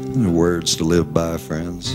Words to live by, friends.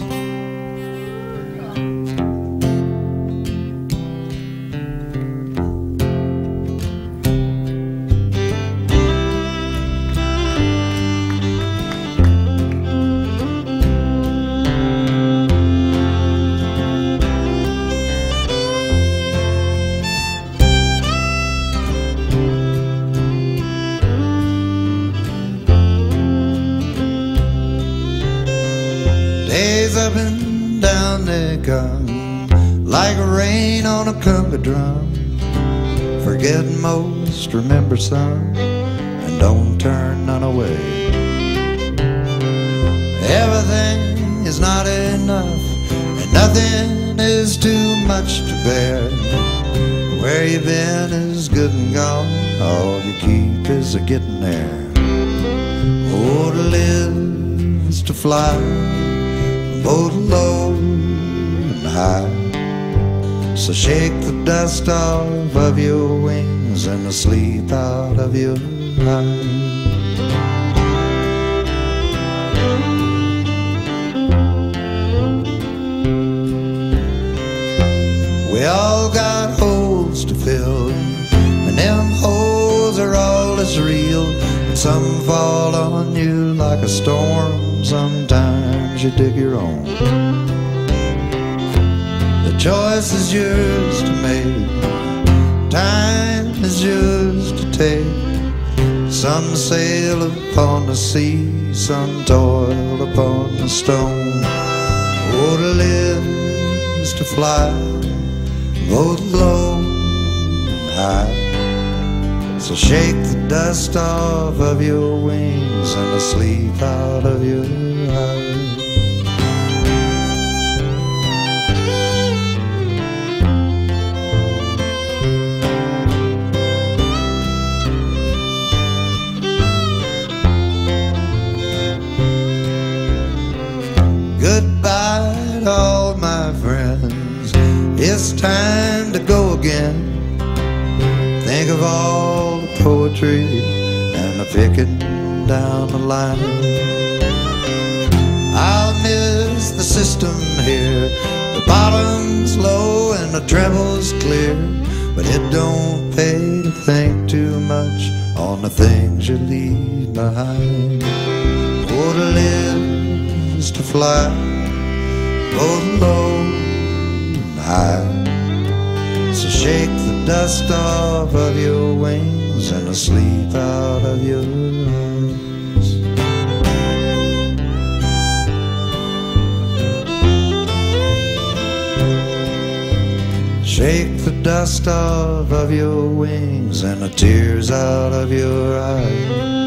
Days up and down they come, like rain on a conga drum. Forget most, remember some, and don't turn none away. Everything is not enough, and nothing is too much to bear. Where you've been is good and gone, all you keep is a getting there. Oh, to live is to fly, both low and high. So shake the dust off of your wings and the sleep out of your eyes. We all got holes to fill, and them holes are all that's real. And some fall on you like a storm, sometimes you dig your own. The choice is yours to make, time is yours to take. Some sail upon the sea, some toil upon the stone. Oh, to live is to fly, both low and high. So shake the dust off of your wings and the sleep out of your eyes. Goodbye to all my friends, it's time to go again. Think of all the poetry and the picking down the line. I'll miss the system here, the bottom's low and the treble's clear. But it don't pay to think too much on the things you leave behind. Oh, to live is to fly, both low and high. So shake the dust off of your wings and the sleep out of your eyes. Shake the dust off of your wings and the tears out of your eyes.